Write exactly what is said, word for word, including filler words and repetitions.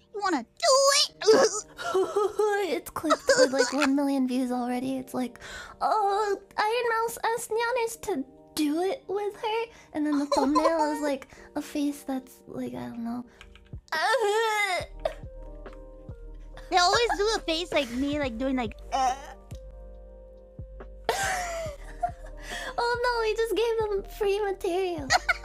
You wanna do it? It's clipped with like one million views already. It's like, oh, Iron Mouse asked Giannis to do it with her, and then the thumbnail is like a face that's like, I don't know. They always do a face like me, like doing like. Uh. Oh no, we just gave them free material.